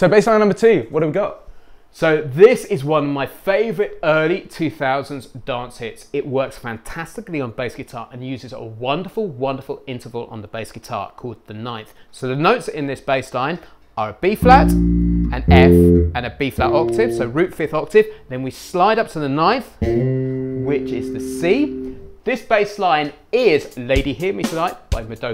So bass line number 2, what have we got? So this is one of my favorite early 2000s dance hits. It works fantastically on bass guitar and uses a wonderful, wonderful interval on the bass guitar called the ninth. So the notes in this bass line are a B flat, an F, and a B flat octave, so root 5th octave. Then we slide up to the ninth, which is the C. This bass line is Lady Hear Me Tonight by Modjo.